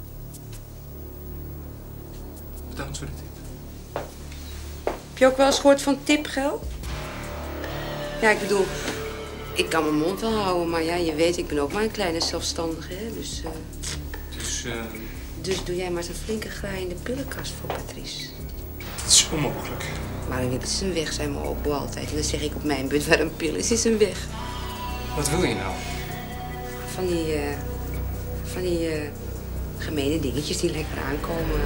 Bedankt voor de tip. Heb je ook wel eens gehoord van tipgeld? Ja, ik bedoel, ik kan mijn mond wel houden, maar ja, je weet, ik ben ook maar een kleine zelfstandige, hè, dus... Uh... Dus, uh... Dus doe jij maar eens een flinke graai in de pillenkast voor Patrice. Dat is onmogelijk. Maar dan is een weg, zei mijn opa altijd. En dan zeg ik op mijn beurt, waar een pil is, is een weg. Wat wil je nou? Van die, uh, van die uh, gemene dingetjes die lekker aankomen.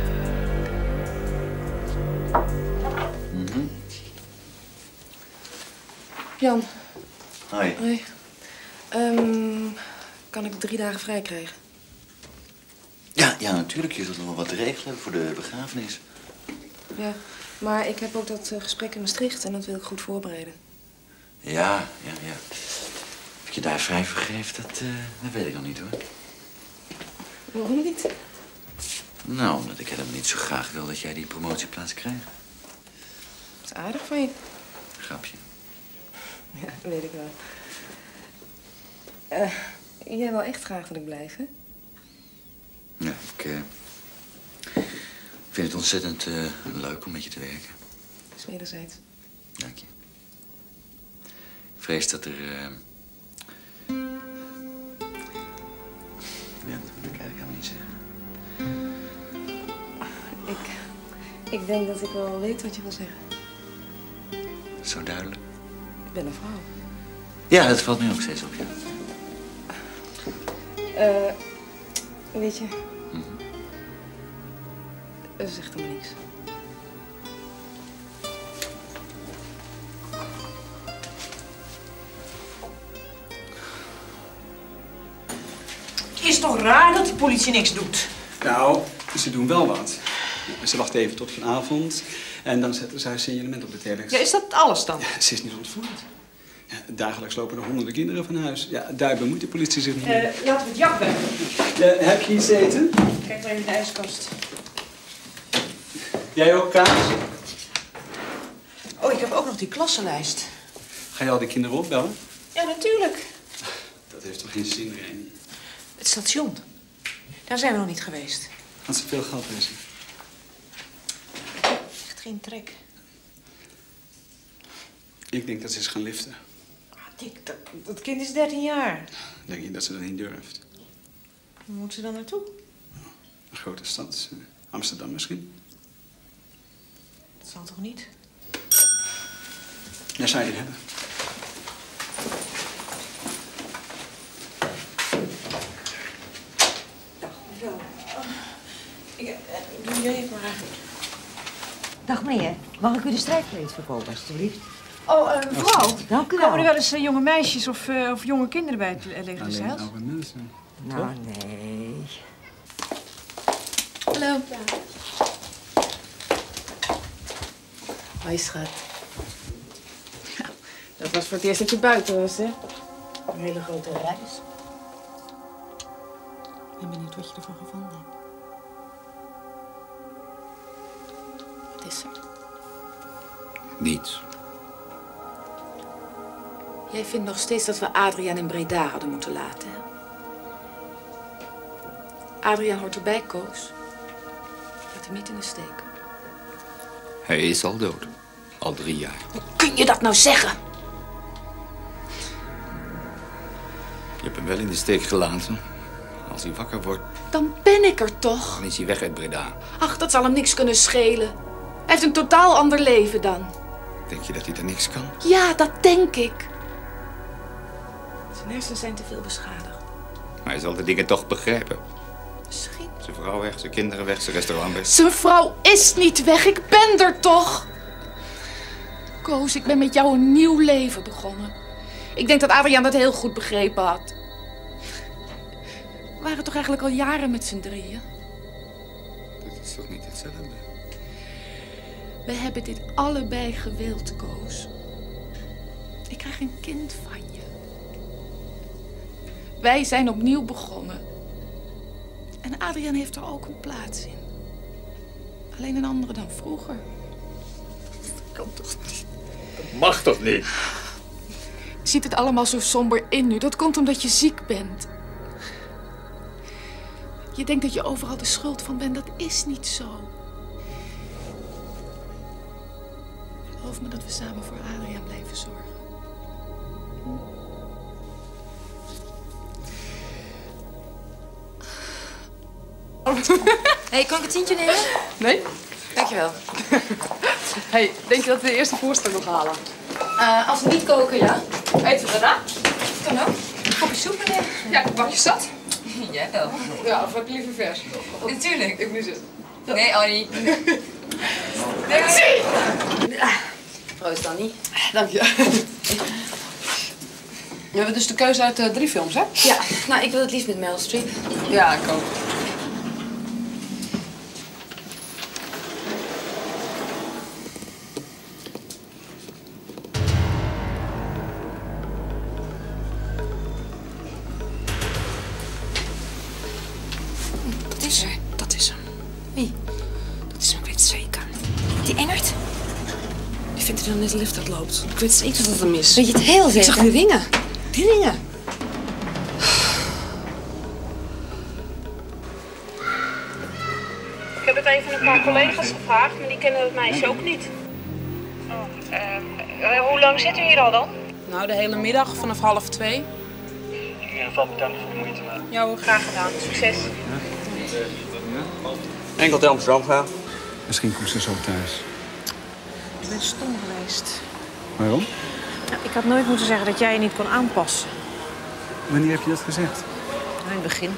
Mm-hmm. Jan. Hoi. Hoi. Um, kan ik drie dagen vrij krijgen? Ja, ja, natuurlijk. Je zult nog wel wat te regelen hebben voor de begrafenis. Ja, maar ik heb ook dat uh, gesprek in Maastricht en dat wil ik goed voorbereiden. Ja, ja, ja. Of je daar vrij voor geeft, dat, uh, dat weet ik nog niet, hoor. Waarom niet? Nou, omdat ik helemaal niet zo graag wil dat jij die promotieplaats krijgt. Dat is aardig van je. Grapje. Ja, dat weet ik wel. Uh, jij wil echt graag dat ik blijf, hè? Ja, ik uh, vind het ontzettend uh, leuk om met je te werken. Dat is wederzijds. Dank je. Ik vrees dat er... Uh... Ja, dat wil ik eigenlijk helemaal niet zeggen. Ik, ik denk dat ik wel weet wat je wil zeggen. Zo duidelijk. Ik ben een vrouw. Ja, dat valt nu ook steeds op, ja. Uh, weet je... Mm-hmm. Dat zegt helemaal niks. Het is toch raar dat die politie niks doet? Nou, ze doen wel wat. Ze wachten even tot vanavond en dan zetten ze haar signalement op de telex. Ja, is dat alles dan? Ja, ze is niet ontvoerd. Ja, dagelijks lopen er honderden kinderen van huis. Ja, daar bemoeit de politie zich niet mee. Uh, laten we het jak weg. Uh, heb je iets te eten? Kijk maar in de ijskast. Jij ook, kaas? Oh, ik heb ook nog die klassenlijst. Ga je al die kinderen opbellen? Ja, natuurlijk. Dat heeft toch geen zin, Rijn? Het station. Daar zijn we nog niet geweest. Had ze veel geld bij zich? Echt geen trek. Ik denk dat ze is gaan liften. Ah, Dick, dat, dat kind is dertien jaar. Denk je dat ze dat niet durft? Waar moet ze dan naartoe? Een grote stad. Amsterdam misschien? Dat zal toch niet? Daar zou je het hebben. Zo. Ik, uh, doe jij het maar. Dag meneer, mag ik u de strijdkleed verkopen, alstublieft? Oh, uh, mevrouw. Dank u wel. Komen er wel eens uh, jonge meisjes of, uh, of jonge kinderen bij het uh, leger des Heils? Alleen oude mensen. Nou, nee. Hallo. Hoi, schat. Ja, dat was voor het eerst dat je buiten was, hè? Een hele grote reis. Ik ben benieuwd wat je ervan gevonden hebt. Wat is er? Niets. Jij vindt nog steeds dat we Adriaan in Breda hadden moeten laten, hè? Adriaan hoort erbij, Koos. Laat hem niet in de steek. Hij is al dood. Al drie jaar. Hoe kun je dat nou zeggen? Je hebt hem wel in de steek gelaten. Als hij wakker wordt, Dan ben ik er toch? dan is hij weg uit Breda. Ach, dat zal hem niks kunnen schelen. Hij heeft een totaal ander leven dan. Denk je dat hij er niks kan? Ja, dat denk ik. Zijn hersenen zijn te veel beschadigd. Maar hij zal de dingen toch begrijpen. Misschien. Zijn vrouw weg, zijn kinderen weg, zijn restaurant weg. Zijn vrouw is niet weg, ik ben er toch? Koos, ik ben met jou een nieuw leven begonnen. Ik denk dat Adriaan dat heel goed begrepen had. We waren toch eigenlijk al jaren met z'n drieën? Dat is toch niet hetzelfde? We hebben dit allebei gewild, Koos. Ik krijg een kind van je. Wij zijn opnieuw begonnen. En Adriaan heeft er ook een plaats in. Alleen een andere dan vroeger. Dat kan toch niet? Dat mag toch niet? Je ziet het allemaal zo somber in nu. Dat komt omdat je ziek bent. Je denkt dat je overal de schuld van bent. Dat is niet zo. Geloof me dat we samen voor Adriaan blijven zorgen. Hey, kan ik het tientje nemen? Nee? Dankjewel. Hey, denk je dat we de eerste voorstel nog halen? Uh, als we niet koken, ja. Eten we daarna? Kan ook. Een kopje soep meneer. Ja, een bakje zat. Jij wel. Ja, of heb je liever vers? Natuurlijk. Ik mis het. Nee, Annie. Merci! Proost, Annie. Dank je. We hebben dus de keuze uit uh, drie films, hè? Ja, nou, ik wil het liefst met Meryl Streep. Ja, ik ook. Dat is er. Dat is hem. Wie? Dat is hem, ik weet het zeker. Die Engert? Die vindt hij dan net lief dat loopt. Ik weet zeker dat het hem is. Weet je het heel zeker? Ik zag die ringen. Die ringen? Ik heb het even een paar collega's gevraagd, maar die kennen het meisje ook niet. Oh, uh, hoe lang zit u hier al dan? Nou, de hele middag vanaf half twee. In ieder geval bedankt voor de moeite. Ja hoor, graag gedaan. Succes. Enkel naar Amsterdam gaan. Misschien komt ze zo thuis. Ik ben stom geweest. Waarom? Nou, ik had nooit moeten zeggen dat jij je niet kon aanpassen. Wanneer heb je dat gezegd? Nou, in het begin.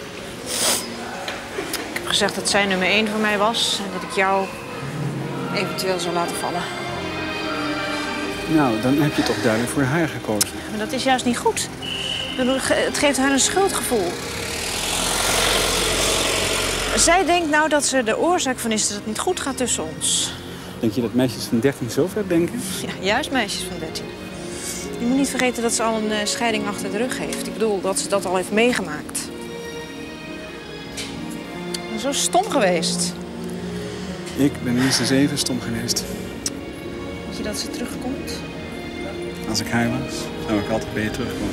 Ik heb gezegd dat zij nummer één voor mij was en dat ik jou eventueel zou laten vallen. Nou, dan heb je toch duidelijk voor haar gekozen. Maar dat is juist niet goed. Ik bedoel, het geeft haar een schuldgevoel. Zij denkt nou dat ze de oorzaak van is dat het niet goed gaat tussen ons. Denk je dat meisjes van dertien zo ver denken? Ja, juist meisjes van dertien. Je moet niet vergeten dat ze al een uh, scheiding achter de rug heeft. Ik bedoel, dat ze dat al heeft meegemaakt. Ik ben zo stom geweest. Ik ben minstens even stom geweest. Weet je dat ze terugkomt? Als ik haar was, zou ik altijd bij je terugkomen.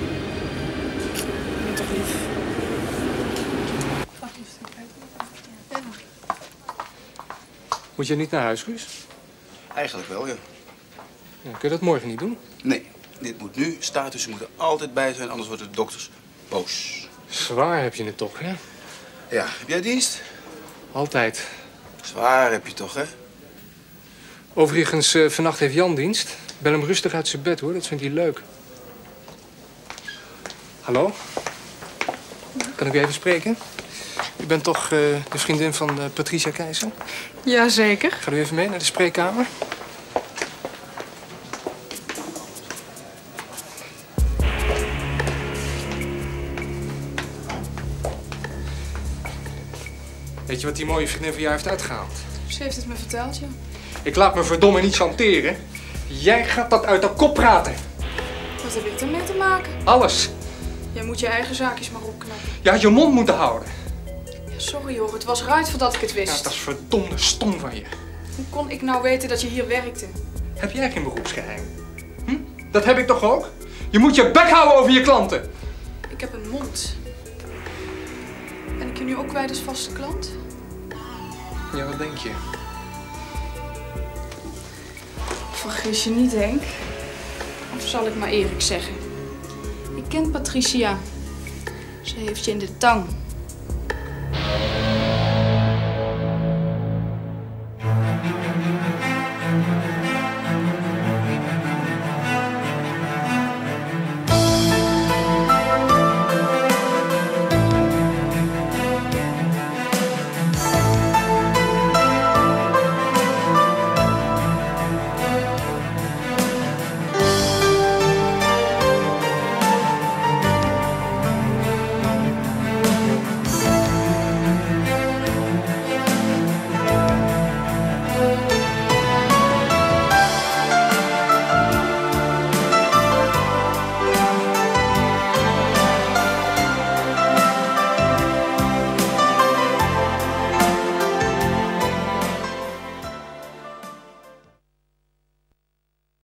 Je bent toch lief? Moet je niet naar huis, Guus? Eigenlijk wel, ja. Ja, kun je dat morgen niet doen? Nee, dit moet nu. Statussen moeten altijd bij zijn, anders worden de dokters boos. Zwaar heb je het toch, hè? Ja, heb jij dienst? Altijd. Zwaar heb je toch, hè? Overigens, uh, vannacht heeft Jan dienst. Bel hem rustig uit zijn bed, hoor. Dat vindt hij leuk. Hallo? Kan ik u even spreken? U bent toch uh, de vriendin van uh, Patricia Keizer? Jazeker. Gaat u even mee naar de spreekkamer? Weet je wat die mooie vriendin van jou heeft uitgehaald? Ze heeft het me verteld, ja. Ik laat me verdomme niet chanteren. Jij gaat dat uit de kop praten. Wat heb ik ermee te maken? Alles. Jij moet je eigen zaakjes maar opknappen. Je had je mond moeten houden. Ja, sorry hoor, het was eruit voordat ik het wist. Ja, dat is verdomde stom van je. Hoe kon ik nou weten dat je hier werkte? Heb jij geen beroepsgeheim? Hm? Dat heb ik toch ook? Je moet je bek houden over je klanten. Ik heb een mond. Ben ik je nu ook kwijt als vaste klant? Ja, wat denk je? Vergis je niet, Henk. Of zal ik maar Erik zeggen. Ik ken Patricia. Ze heeft je in de tang.